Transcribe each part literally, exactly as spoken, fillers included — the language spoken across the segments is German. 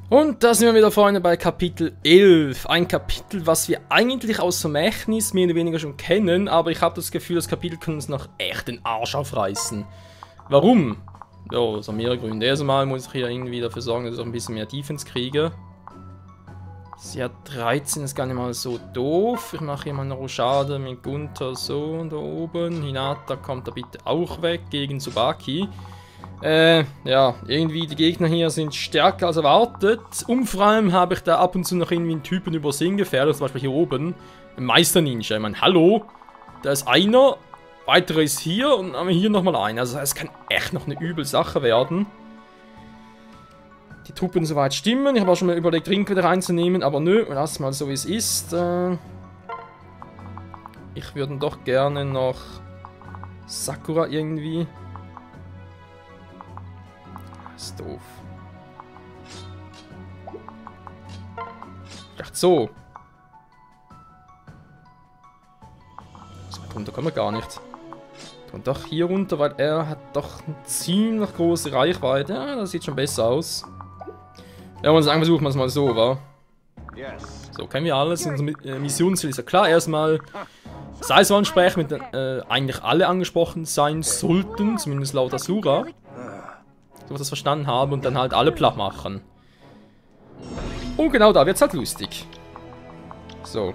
Und da sind wir wieder, Freunde, bei Kapitel elf. Ein Kapitel, was wir eigentlich aus Vermächtnis mehr oder weniger schon kennen, aber ich habe das Gefühl, das Kapitel kann uns noch echt den Arsch aufreißen. Warum? Ja, das haben mehrere Gründe. Erstmal muss ich hier irgendwie dafür sorgen, dass ich auch ein bisschen mehr Defense kriege. Sie hat dreizehn, ist gar nicht mal so doof. Ich mache hier mal eine Rochade mit Gunther so da oben. Hinata kommt da bitte auch weg gegen Tsubaki. Äh, ja, irgendwie die Gegner hier sind stärker als erwartet. Und vor allem habe ich da ab und zu noch irgendwie einen Typen übersehen gefährdet, zum Beispiel hier oben. Ein Meister-Ninja. Ich meine, hallo, da ist einer, weitere ist hier und dann haben wir hier nochmal einen. Also es kann echt noch eine übel Sache werden. Die Truppen soweit stimmen. Ich habe auch schon mal überlegt, Ring wieder reinzunehmen, aber nö, lass mal so wie es ist. Äh, ich würde doch gerne noch Sakura irgendwie. Das ist doof. Vielleicht so. So weit runter kommen wir gar nicht. Und doch hier runter, weil er hat doch eine ziemlich große Reichweite. Ja, das sieht schon besser aus. Ja, man sagen, versuchen wir es mal so, wa? So, kennen wir alles. Unser Missionsziel ist ja klar. Erstmal Saizo ansprechen, mit äh, eigentlich alle angesprochen sein sollten, zumindest laut Asura. So, ich das verstanden habe, und dann halt alle platt machen. Und genau da wird's halt lustig. So.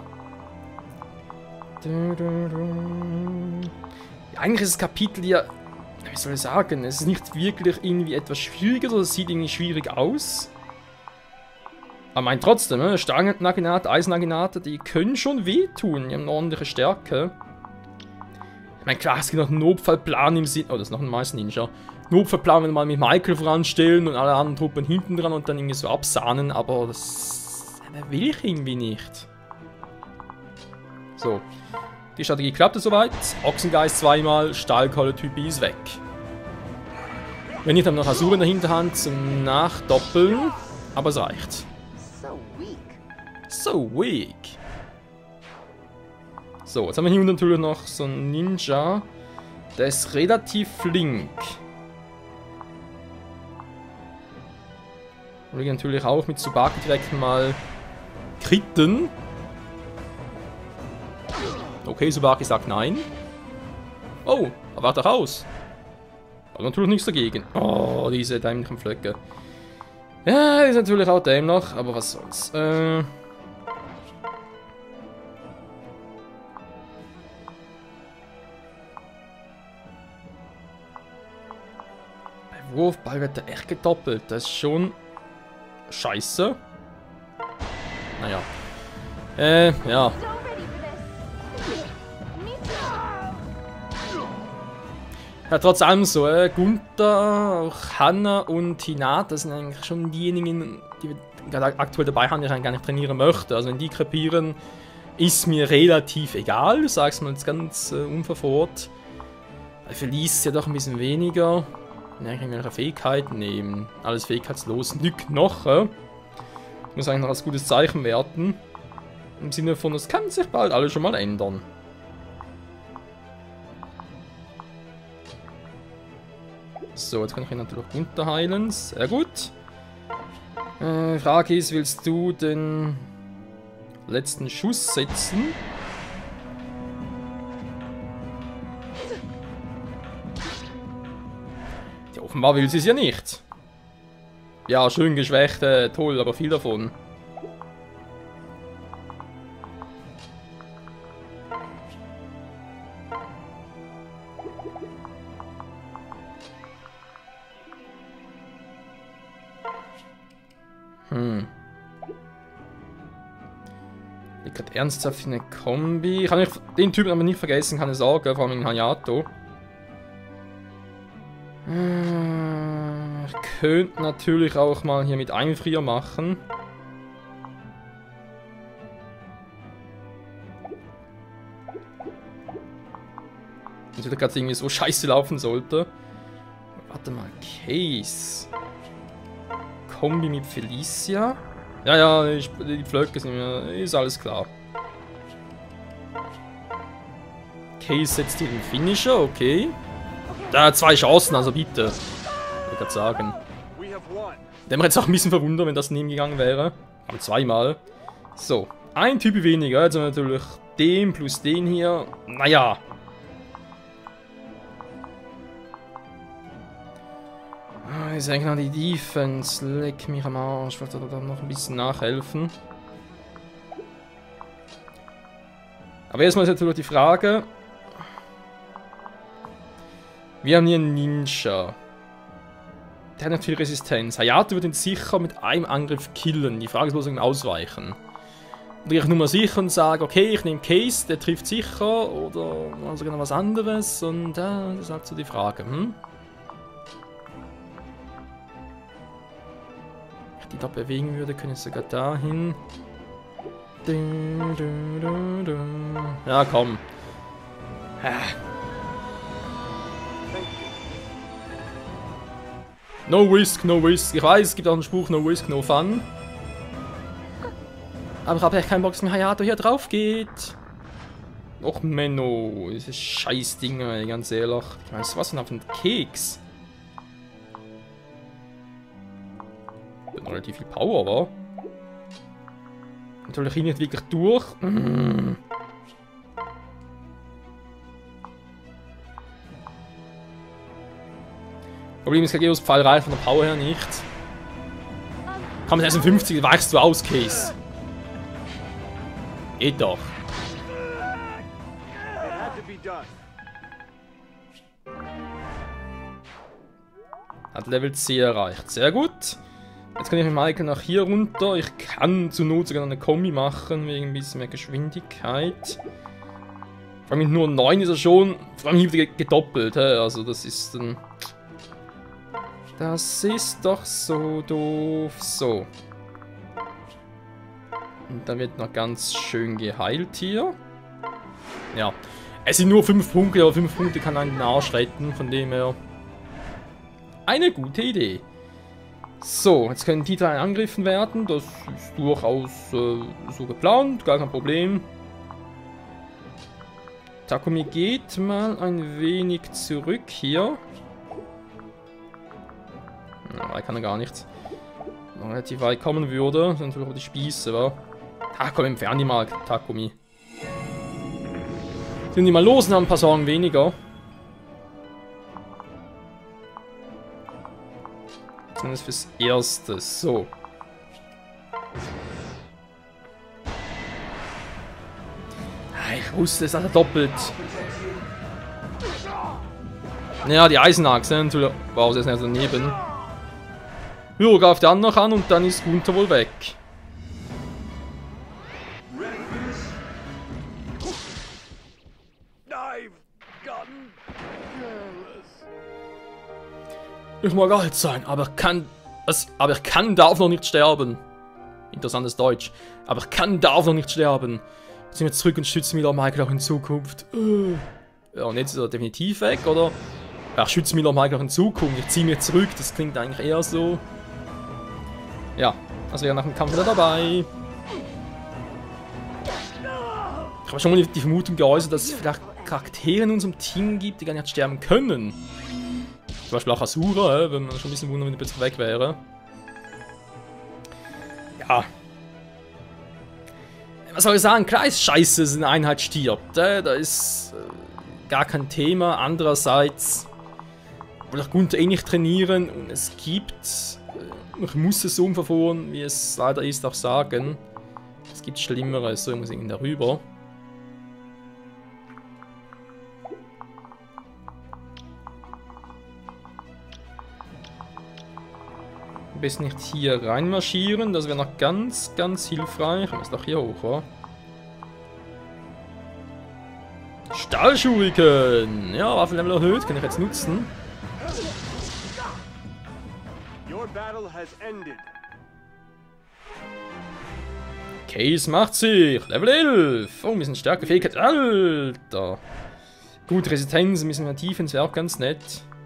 Ja, eigentlich ist das Kapitel ja, wie soll ich sagen, es ist nicht wirklich irgendwie etwas Schwieriges, oder es sieht irgendwie schwierig aus. Aber mein trotzdem, ne? Stangen-Naginate, Eisen-Naginate, die können schon wehtun, die haben eine ordentliche Stärke. Ich meine, klar, es gibt noch einen Notfallplan im Sinn, oh, das ist noch ein Meister-Ninja. Notfallplan, wenn wir mal mit Michael voranstellen und alle anderen Truppen hinten dran und dann irgendwie so absahnen, aber das, das will ich irgendwie nicht. So, die Strategie klappte soweit. Ochsengeist zweimal, Stahlkeule-Typi ist weg. Wenn nicht, dann noch Asura in der Hinterhand zum Nachdoppeln, aber es reicht. So weak. So, jetzt haben wir hier natürlich noch so einen Ninja. Der ist relativ flink. Und wir natürlich auch mit Tsubaki direkt mal kritten. Okay, Tsubaki sagt nein. Oh, er war doch raus. Aber natürlich nichts dagegen. Oh, diese dämlichen Flöcke. Ja, ist natürlich auch dem noch, aber was soll's. Äh... Bei Wurfball wird er echt gedoppelt. Das ist schon scheiße. Naja. Äh, ja. Ja, trotz allem so, äh, Gunther, auch Hanna und Hinata sind eigentlich schon diejenigen, die wir gerade aktuell dabei haben, die ich eigentlich gar nicht trainieren möchte. Also wenn die krepieren, ist mir relativ egal, sag's mal jetzt ganz äh, unverfroht. Bei Felice ja doch ein bisschen weniger. Ja, irgendwelche Fähigkeiten nehmen. Alles fähigkeitslos. Nück noch. Äh. Muss eigentlich noch als gutes Zeichen werten. Im Sinne von, es kann sich bald alles schon mal ändern. So, jetzt kann ich ihn natürlich runterheilen. Sehr gut. Äh, Frage ist, willst du den letzten Schuss setzen? Ja, offenbar will sie es ja nicht. Ja, schön geschwächt, äh, toll, aber viel davon. Hm. Ich gerade ernsthaft eine Kombi. Ich kann nicht, den Typen aber nicht vergessen, keine Sorge, vor allem in Hayato. Ich könnte natürlich auch mal hier mit Einfrier machen. Wenn es gerade irgendwie so scheiße laufen sollte. Warte mal, Case. Kombi mit Felicia. Ja, ja, ich, die Flöcke sind mir, ist alles klar. Case setzt hier den Finisher, okay. Da hat zwei Chancen, also bitte. Ich kann sagen. Der mich jetzt auch ein bisschen verwundert, wenn das neben gegangen wäre. Aber zweimal. So, ein Typ weniger. Jetzt haben wir natürlich den plus den hier. Naja. Ah, ist eigentlich noch die Defense. Leck mich am Arsch. Ich wollte da noch ein bisschen nachhelfen. Aber erstmal ist natürlich die Frage. Wir haben hier einen Ninja. Der hat natürlich Resistenz. Hayato wird ihn sicher mit einem Angriff killen. Die Frage ist bloß, ausweichen. Oder ich nur mal sicher und sage, okay, ich nehme Case, der trifft sicher. Oder also genau was anderes. Und ja, das ist halt so die Frage. Hm? Wenn ich die da bewegen würde, könnte ich sogar dahin. Ja, komm. No risk, no risk. Ich weiß, es gibt auch einen Spruch, no risk, no fun. Aber ich habe echt keinen Bock, dass mein Hayato hier drauf geht. Och, Menno. Diese scheiß Dinger, ganz ehrlich. Ich weiß, was denn auf den Keks? Das hat relativ viel Power, wa? Natürlich hier nicht wirklich durch. Mm. Problem ist, Geos Pfeil reicht von der Power her nicht. Komm, sechsundfünfzig, weichst du aus, Case. Geht doch. Hat Level zehn erreicht. Sehr gut. Jetzt kann ich mit Michael nach hier runter. Ich kann zur Not sogar eine Kombi machen, wegen ein bisschen mehr Geschwindigkeit. Vor allem mit nur neun ist er schon, vor allem hier gedoppelt. Also das ist ein... Das ist doch so doof. So. Und dann wird noch ganz schön geheilt hier. Ja. Es sind nur fünf Punkte, aber fünf Punkte kann einen den Arsch retten. Von dem her. Eine gute Idee. So, jetzt können die drei angegriffen werden. Das ist durchaus äh, so geplant. Gar kein Problem. Takumi geht mal ein wenig zurück hier. Ja, kann er gar nicht. Wenn er relativ weit kommen würde, sind natürlich die Spieße, wa? Ach komm, entfernen die mal, Takumi. Sind die mal los und haben ein paar Sorgen weniger. Zumindest fürs Erste. So. Ich wusste, es hat er doppelt. Ja, die Eisenachse natürlich. Wow, sie ist nicht daneben. Ja, greift der andere noch an und dann ist Gunther wohl weg. Ich mag alt sein, aber ich kann... Was? Aber ich kann, darf noch nicht sterben. Interessantes Deutsch. Aber ich kann, darf noch nicht sterben. Jetzt sind wir zurück und schützen Miller Michael auch in Zukunft. Ja, und jetzt ist er definitiv weg, oder? Ja, schützen Miller Michael auch in Zukunft. Ich ziehe mich zurück, das klingt eigentlich eher so. Ja, also wäre nach dem Kampf wieder dabei. Ich habe schon mal die Vermutung geäußert, dass es vielleicht Charaktere in unserem Team gibt, die gar nicht sterben können. Zum Beispiel auch Asura, wenn man schon ein bisschen wundern, wenn die plötzlich weg wäre. Ja. Was soll ich sagen? Klar ist scheiße, dass eine Einheit stirbt. Da ist gar kein Thema. Andererseits will ich Gunther eh nicht trainieren und es gibt... Ich muss es so umverfahren, wie es leider ist, auch sagen. Es gibt Schlimmeres, so muss ich darüber. Am besten nicht hier reinmarschieren, das wäre noch ganz, ganz hilfreich. Ich muss doch hier hoch, oder? Stahlschuriken! Ja, Waffenlevel erhöht, kann ich jetzt nutzen. Case macht sich! Level elf! Oh, wir sind starke Fähigkeit. Alter! Gut, Resistenz, ein bisschen mehr Tiefen, wäre auch ganz nett.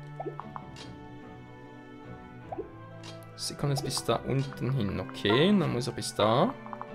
Sie kommen jetzt bis da unten hin. Okay, dann muss er bis da.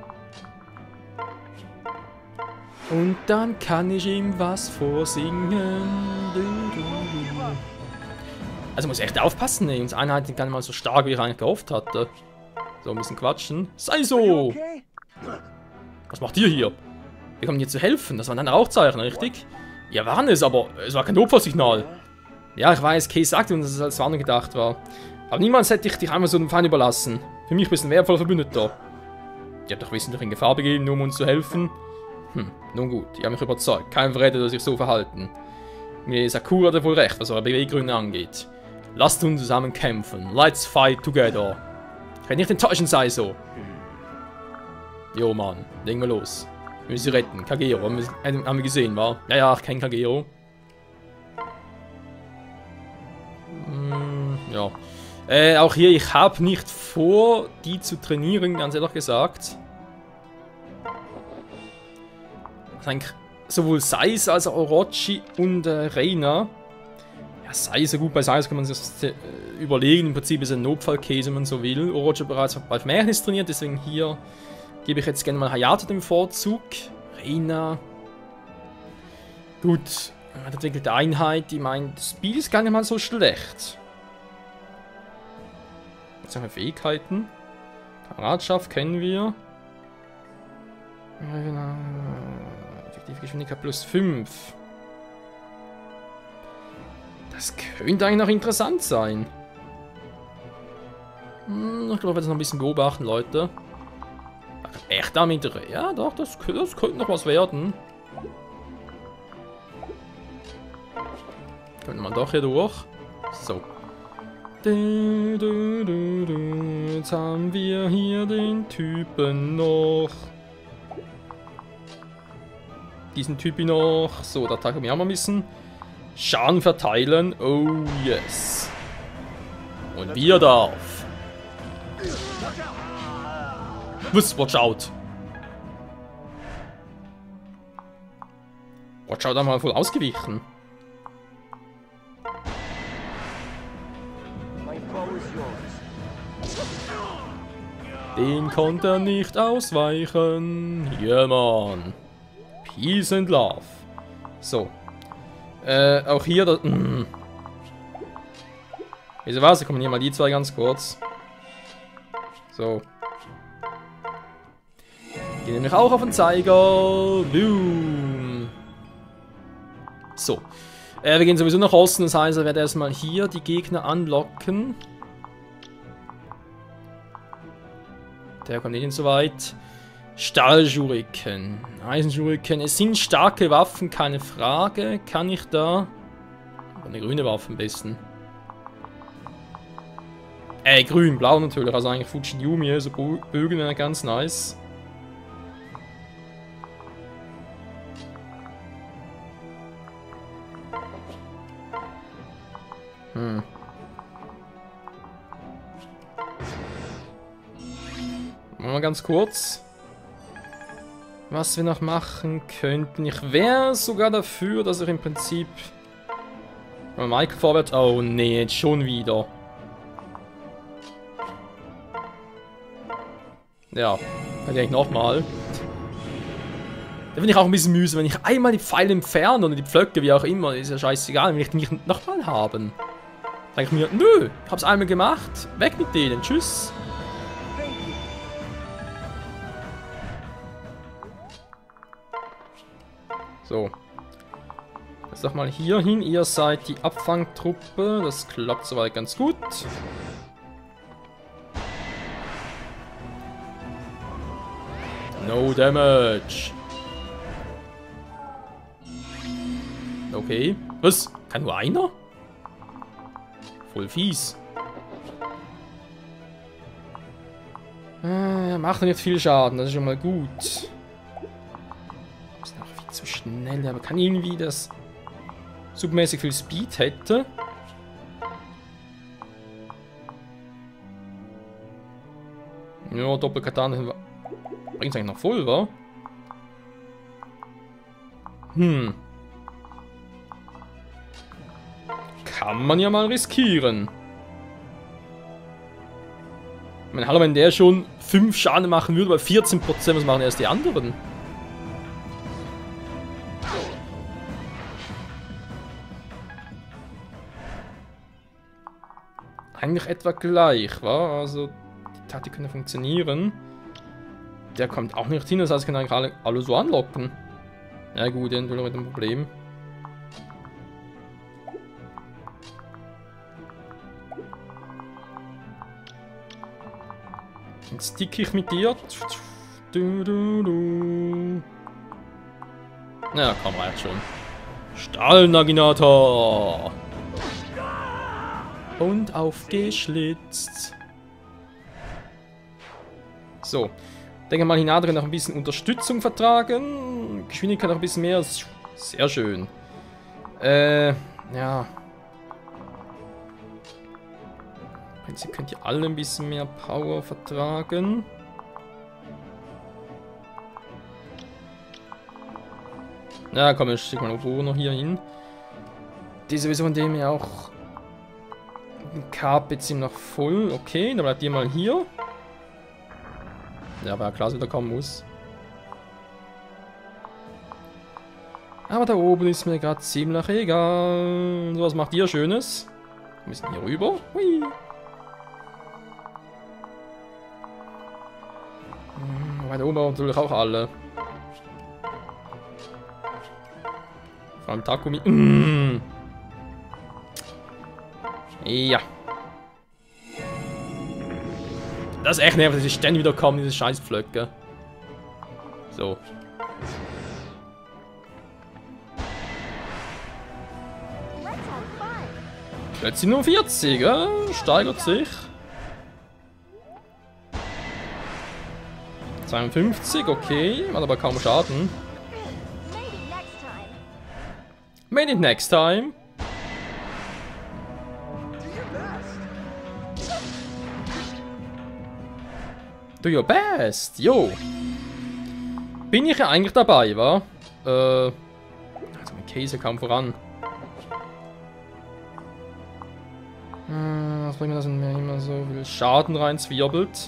Und dann kann ich ihm was vorsingen. Also muss ich echt aufpassen, ey. Unsere Einheit ist gar nicht mal so stark, wie ich eigentlich gehofft hatte. So, ein bisschen quatschen. Sei so! Was macht ihr hier? Wir kommen dir zu helfen. Das waren deine Rauchzeichen, richtig? Ja, waren es, aber es war kein Notfallsignal. Ja, ich weiß, Kay sagte uns, dass es als Warnung gedacht war. Aber niemals hätte ich dich einmal so dem Feind überlassen. Für mich bist du ein wertvoller Verbündeter. Ihr habt doch wissentlich in Gefahr begeben, nur um uns zu helfen. Hm, nun gut, ihr habt mich überzeugt. Kein Verräter, dass sich so verhalten. Mir Sakura hat wohl recht, was eure Beweggründe angeht. Lasst uns zusammen kämpfen. Let's fight together. Kann nicht enttäuschend sein, so. Jo, Mann. Legen wir los. Wir müssen sie retten. Kagero. Haben wir, haben wir gesehen, war? Ja, ja, ich kenne Kagero. Hm, ja. Äh, auch hier, ich habe nicht vor, die zu trainieren, ganz ehrlich gesagt. Eigentlich sowohl Sais als auch Orochi und äh, Reina. Ja, Sais, so gut bei Sais kann man sich das, äh, überlegen. Im Prinzip ist ein Notfallkäse, wenn man so will. Orochi bereits bei Märchnis trainiert, deswegen hier gebe ich jetzt gerne mal Hayato den Vorzug. Reina. Gut, eine entwickelte Einheit. Ich meine, das Spiel ist gar nicht mal so schlecht. Jetzt haben wir Fähigkeiten. Kameradschaft kennen wir. Effektive Geschwindigkeit plus fünf. Das könnte eigentlich noch interessant sein. Hm, ich glaube, wir werden es noch ein bisschen beobachten, Leute. Echt damit? Ja, doch, das, das könnte noch was werden. Könnte man doch hier durch. So. Jetzt haben wir hier den Typen noch. Diesen Typen noch. So, da tragen wir auch mal ein bisschen Schaden verteilen. Oh yes. Und wir darf. Was? Watch out. Watch out, einmal voll ausgewichen. Den konnte er nicht ausweichen. Ja, Mann. Peace and Love. So. Äh, auch hier das. Mm. Wieso was? Wir kommen hier mal die zwei ganz kurz. So. Die nämlich auch auf den Zeiger. Boom. So. Äh, wir gehen sowieso nach Osten, das heißt, ich werde erstmal hier die Gegner anlocken. Der kommt nicht so weit. Stahlschuriken. Eisenschuriken. Es sind starke Waffen, keine Frage. Kann ich da... Eine grüne Waffe am besten. Äh, grün, blau natürlich. Also eigentlich Fujiyumi, so Bögen wäre ganz nice. Hm. Mal ganz kurz. Was wir noch machen könnten. Ich wäre sogar dafür, dass ich im Prinzip... Michael vorwärts... Oh nee, jetzt schon wieder. Ja, kann ich eigentlich nochmal. Da bin ich auch ein bisschen mühsam, wenn ich einmal die Pfeile entferne oder die Pflöcke, wie auch immer, ist ja scheißegal, wenn ich die nicht nochmal haben. Sag ich mir, nö, ich hab's einmal gemacht, weg mit denen, tschüss. So. Jetzt doch mal hier hin, ihr seid die Abfangtruppe, das klappt soweit ganz gut. No damage. Okay. Was? Kann nur einer? Voll fies. Äh, macht nicht viel Schaden, das ist schon mal gut. Ist noch viel zu schnell, aber kann irgendwie das supermäßig viel Speed hätte. Ja, Doppelkatana bringt eigentlich noch voll, wa? Hm. Kann man ja mal riskieren. Ich meine, hallo, wenn der schon fünf Schaden machen würde, bei vierzehn Prozent, was machen erst die anderen? eigentlich etwa gleich, wa? Also, die Taktik könnte funktionieren. Der kommt auch nicht hin, das heißt, ich kann eigentlich alle, alle so anlocken. Ja gut, eventuell mit dem Problem. Jetzt stick ich mit dir. Du, du, du. Ja, komm, reicht schon. Stahlnaginator. Und aufgeschlitzt. So. Ich denke mal, Hinata kann noch ein bisschen Unterstützung vertragen. Geschwindigkeit noch ein bisschen mehr. Sehr schön. Äh, ja. Im Prinzip könnt ihr alle ein bisschen mehr Power vertragen. Ja, komm, ich schicke mal Oboro noch hier hin. Die sowieso von dem ja auch ein Carpet sind noch voll. Okay, dann bleibt ihr mal hier. Ja, war ja klar, dass wieder kommen muss. Aber da oben ist mir gerade ziemlich egal. So, was macht ihr Schönes? Wir müssen hier rüber. Hui. Hm, weiter oben natürlich auch alle. Vor allem Takumi. Mm. Ja. Das ist echt nervig, dass ich ständig wieder komme, diese scheiß Pflöcke. So. Jetzt sind nur vierzig, ja? Steigert sich. zweiundfünfzig, okay. Hat aber kaum Schaden. Made it next time. Do your best, jo. Bin ich ja eigentlich dabei, wa? Äh. Also mein Käse kam voran. Hm, was bringt mir das, wenn mir immer so viel Schaden reinzwirbelt?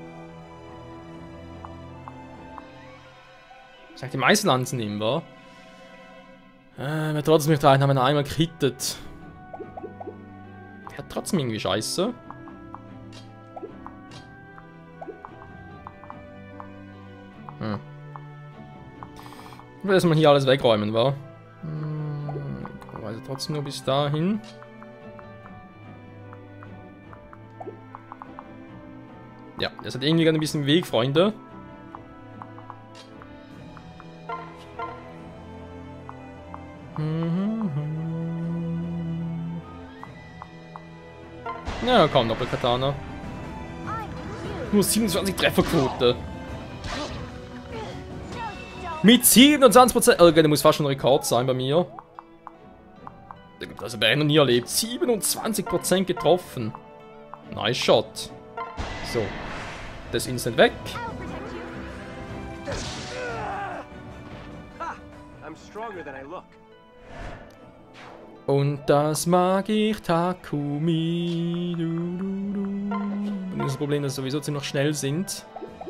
Ich sag die meisten Lanzen nehmen, wa? Äh, wir trotzdem nicht rein, haben wir einmal gehittet. Der hat trotzdem irgendwie Scheiße. Hm. Ich will erstmal hier alles wegräumen, wa? Hm, also trotzdem nur bis dahin. Ja, das hat irgendwie gerade ein bisschen Weg, Freunde. Ja, komm, Doppelkatana. Nur siebenundzwanzig Trefferquote. Mit siebenundzwanzig Prozent. Okay, der muss fast schon ein Rekord sein bei mir. Also, wer noch nie erlebt. siebenundzwanzig Prozent getroffen. Nice Shot. So. Das ist instant weg. Und das mag ich, Takumi. Du, du, du. Und das Problem, dass sowieso ziemlich schnell sind.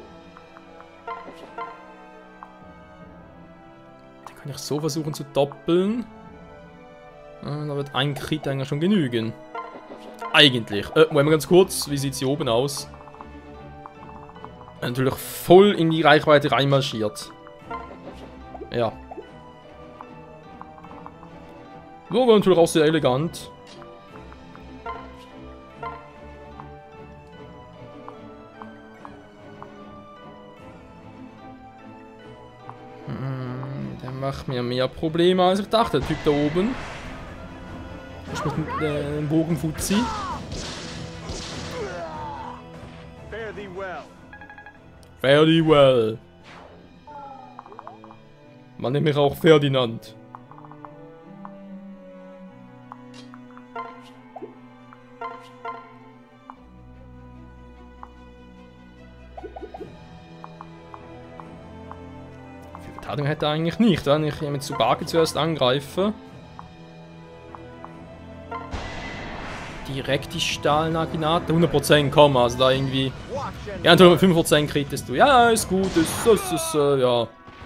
Den kann ich so versuchen zu doppeln. Ah, da wird ein Crit eigentlich schon genügen. Eigentlich. Äh, Moment mal ganz kurz, wie sieht es hier oben aus? Natürlich voll in die Reichweite reinmarschiert. Ja. So, war natürlich auch sehr elegant. Hm, der macht mir mehr Probleme als ich dachte, der Typ da oben. Ich mit dem äh, Bogenfuzzi. Fare thee well. Fare thee well. Man nennt mich auch Ferdinand. Verteidigung hätte er eigentlich nicht, wenn ich mit Tsubaki zuerst angreife. Direkt die Stahlnaginate. hundert Prozent kommen, also da irgendwie. Ja, natürlich fünf Prozent kriegst du. Ja, ist gut, ist, ist, ist, äh, ja.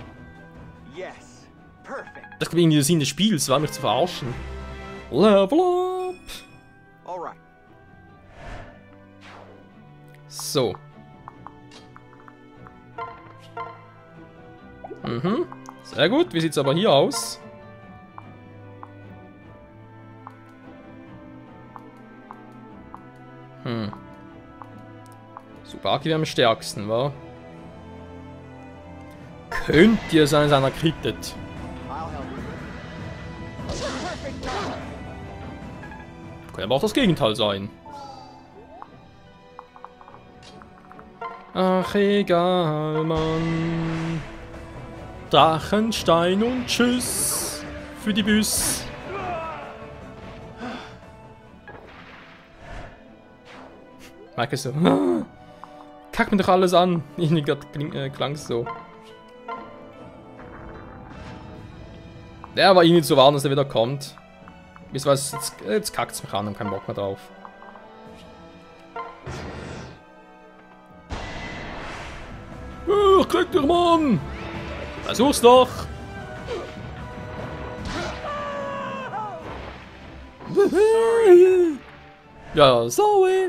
Das ist irgendwie der Sinn des Spiels, war mich zu verarschen. Level up! So. Mhm. Sehr gut. Wie sieht es aber hier aus? Hm. Subaki wäre am stärksten, wa? Könnt ihr sein, dass einer crittet? Kann aber auch das Gegenteil sein. Ach, egal, Mann. Drachenstein und Tschüss für die Büs. Merke so. Kack mir doch alles an. Irgendwie äh, klang es so. Der war ihn nicht zu warnen, dass er wieder kommt. Wisst ihr was? Jetzt, jetzt kackt es mich an und keinen Bock mehr drauf. Ach, krieg dich, Mann! Versuch's doch! Ja, sorry!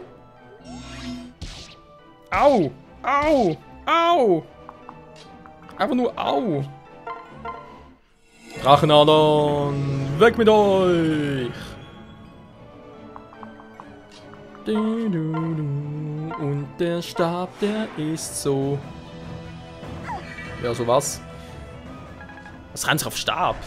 Au! Au! Au! Einfach nur au! Drachenadern! Weg mit euch! Und der Stab, der ist so... Ja, so was. Was rennt sich auf Stab?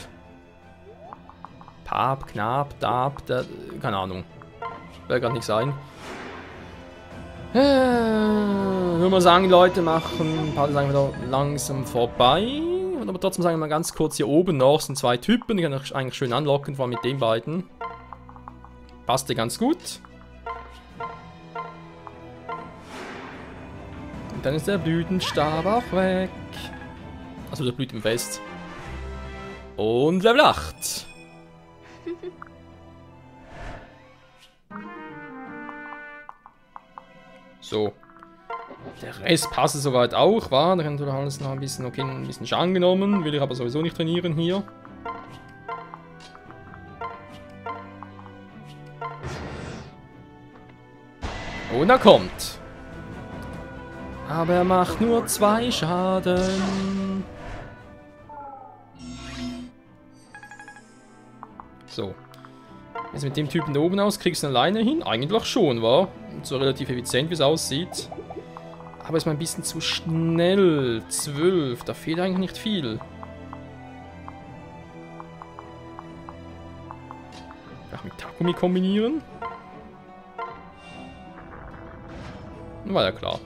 Pap, Knab, Dab, der, keine Ahnung. Will gar nicht sein. Äh, würde mal sagen, Leute, machen ein paar sagen wieder langsam vorbei. Und aber trotzdem sagen wir mal ganz kurz, hier oben noch sind zwei Typen, die kann ich eigentlich schön anlocken, vor allem mit den beiden. Passt dir ganz gut. Und dann ist der Blütenstab auch weg. Also der Blütenfest. Und Level acht. So. Der Rest passt soweit auch, war. Da kann alles noch ein bisschen, okay, ein bisschen Schaden genommen. Will ich aber sowieso nicht trainieren hier. Und er kommt. Aber er macht nur zwei Schaden. So. Jetzt mit dem Typen da oben aus, kriegst du ihn alleine hin? Eigentlich schon, wa? So relativ effizient, wie es aussieht. Aber ist mal ein bisschen zu schnell. zwölf, da fehlt eigentlich nicht viel. Ach, mit Takumi kombinieren? War ja klar.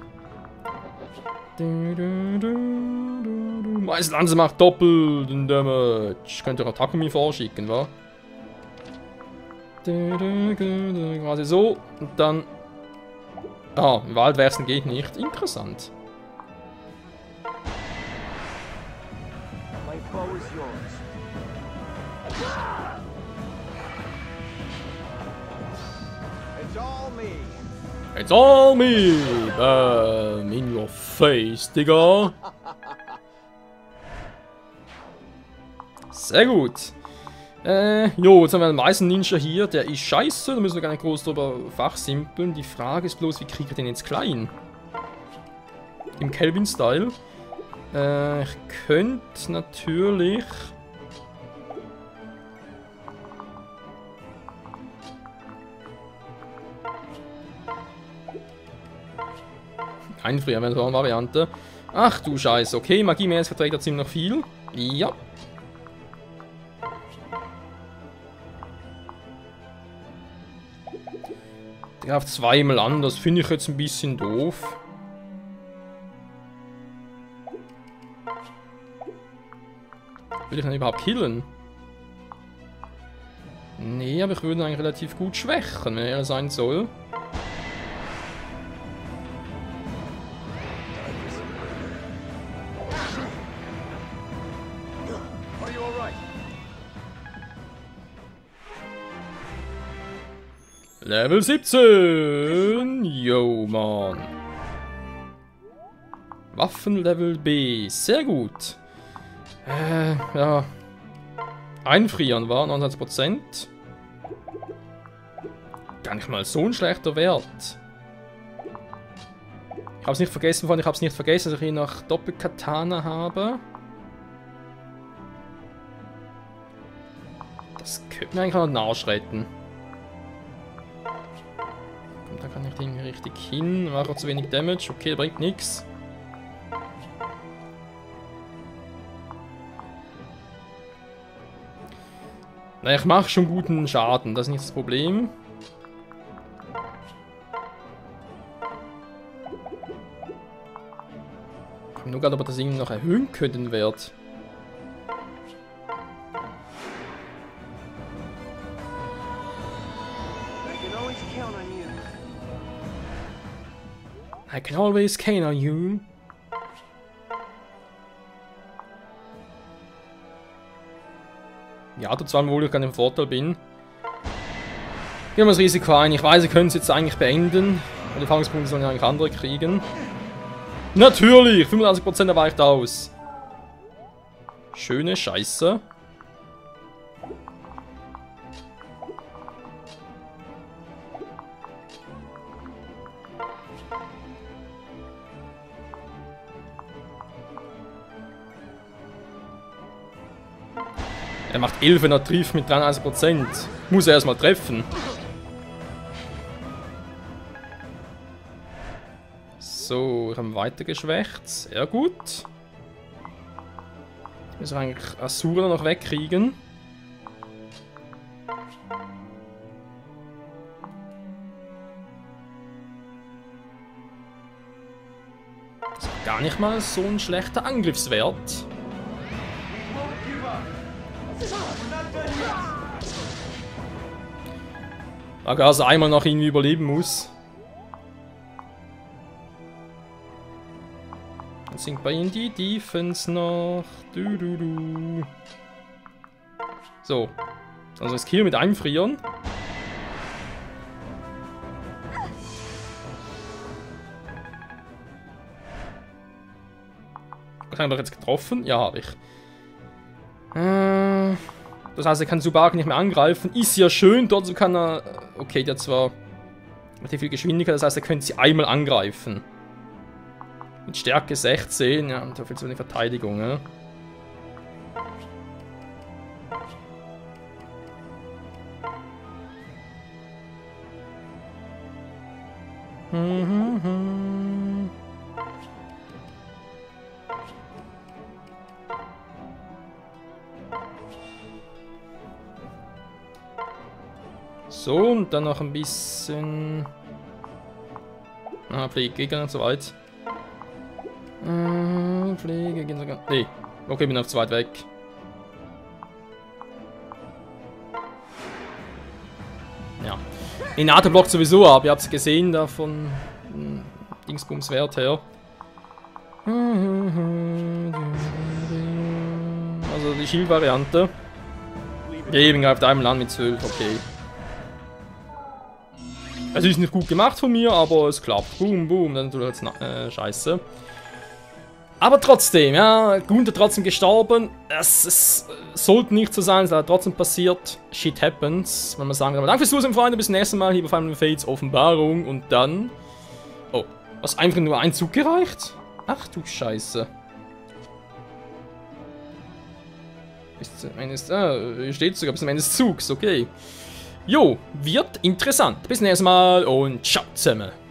Meisterlanze macht doppelten Damage. Könnt ihr auch Takumi vorschicken, wa? Quasi so. Und dann... Ah, im Wald wechseln geht nicht. Interessant. It's all me! Bam, in your face, Digga! Sehr gut. Äh, jo, jetzt haben wir einen weißen Ninja hier, der ist scheiße, da müssen wir gar nicht groß drüber fachsimpeln. Die Frage ist bloß, wie kriegt er den jetzt klein? Im Kelvin-Style. Äh, ich könnte natürlich... Einfrieren wäre so eine Variante. Ach du Scheiße, okay, Magie-mäßig verträgt er ziemlich noch viel. Ja. Der greift zweimal an, das finde ich jetzt ein bisschen doof. Will ich ihn überhaupt killen? Nee, aber ich würde ihn eigentlich relativ gut schwächen, wenn er sein soll. Level siebzehn! Yo, Mann. Waffenlevel B. Sehr gut. Äh, ja. Einfrieren war neunundneunzig Prozent. Gar nicht mal so ein schlechter Wert. Ich habe es nicht vergessen, Freunde, ich habe es nicht vergessen, dass ich hier noch Doppelkatana habe. Das könnte mir eigentlich noch den Arsch retten. Da kann ich den richtig hin. Mache auch zu wenig Damage. Okay, bringt nichts. Naja, ich mache schon guten Schaden. Das ist nicht das Problem. Ich habe nur gerade, ob wir das irgendwie noch erhöhen können, den Wert. I can always count on you. Ja, tut zwar wohl, ich gar nicht im Vorteil bin. Gehen wir das Risiko ein. Ich weiß, ich könnte es jetzt eigentlich beenden. Und die Erfahrungspunkte sollen ja eigentlich andere kriegen. Natürlich! fünfundachtzig Prozent erweicht aus. Schöne Scheiße. Er macht elf, wenn er trifft mit dreiundneunzig Prozent. Muss er erstmal treffen. So, wir haben weiter geschwächt. Sehr gut. Jetzt müssen wir eigentlich Asura noch wegkriegen. Das ist gar nicht mal so ein schlechter Angriffswert. Da Gase einmal noch irgendwie überleben muss. Dann sinkt bei ihm die Defense noch. Du, du, du. So. Also das Kill mit einfrieren. Habe ich doch jetzt getroffen? Ja, habe ich. Äh, das heißt, er kann Tsubaki nicht mehr angreifen. Ist ja schön, trotzdem kann er... Okay, der hat zwar relativ viel Geschwindigkeit, das heißt, er könnte sie einmal angreifen. Mit Stärke sechzehn, ja, und dafür zu eine Verteidigung, ja. Mhm. So, und dann noch ein bisschen... Ah, Pflege geht gar nicht so weit. Äh, Pflege geht sogar... Nee, okay, bin auf zu weit weg. Ja. Den NATO blockt sowieso ab, ihr habt es gesehen, da von hm, Dingsbums Wert her. Also die Shield-Variante. Eben greift einmal an mit zwölf, okay. Es ist nicht gut gemacht von mir, aber es klappt. Boom, boom, dann tut er jetzt äh, scheiße. Aber trotzdem, ja, Gunther trotzdem gestorben. Es, es sollte nicht so sein, es hat trotzdem passiert. Shit happens, wenn man sagen kann. Danke fürs Zusehen, Freunde, bis zum nächsten Mal hier bei Final Fates Offenbarung. Und dann... Oh, was, einfach nur ein Zug gereicht? Ach du Scheiße. Bis zum Ende des... Ah, hier steht sogar bis zum Ende des Zugs, okay. Jo, wird interessant. Bis zum nächsten Mal und ciao zusammen.